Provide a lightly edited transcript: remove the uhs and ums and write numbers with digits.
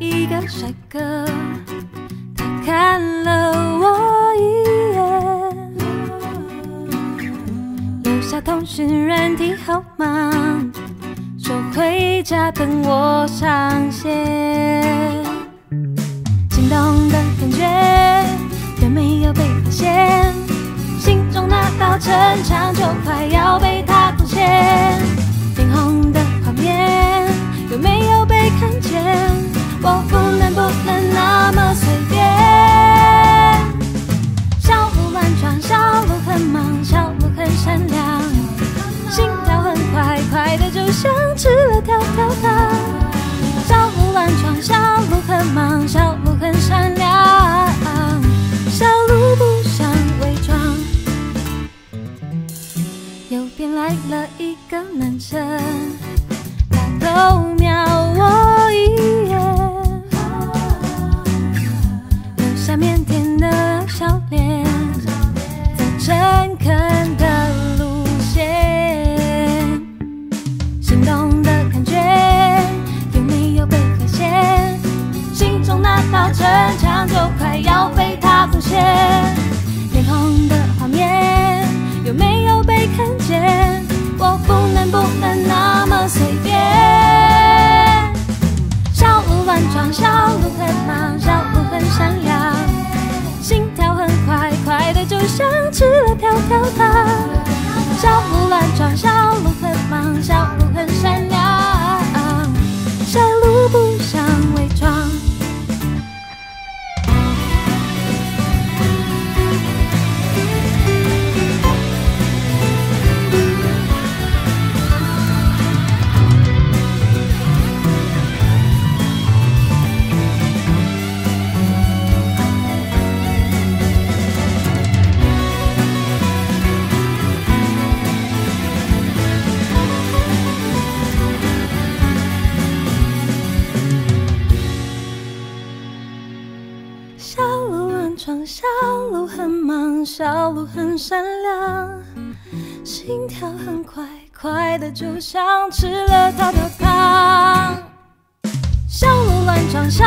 一个帅哥，他看了我一眼，留下通讯软体号码，说回家等我上线。心动的感觉有没有被发现？心中那道城墙就快要被他攻陷。脸红的画面有没有被看见？我不能那么随便。小鹿乱撞，小鹿很忙，小鹿很善良，心跳很快，快的就像吃了跳跳糖。小鹿乱撞，小鹿很忙，小鹿很善良，小鹿不想伪装。右边来了一个男生，他偷瞄我一眼，留下腼腆的笑脸，走诚恳的路线。心动的感觉有没有被发现？心中那道城墙就快要被他攻陷。脸红的画面有没有被看见？我不能那么随便。小鹿乱撞，小鹿很忙，小鹿很善良，心跳很快，快的就像吃了跳跳糖。小鹿乱撞，小鹿很忙，小鹿很善良，小鹿不想伪装。小鹿乱撞，小鹿很忙，小鹿很善良，心跳很快，快的就像吃了跳跳糖。小鹿乱撞，小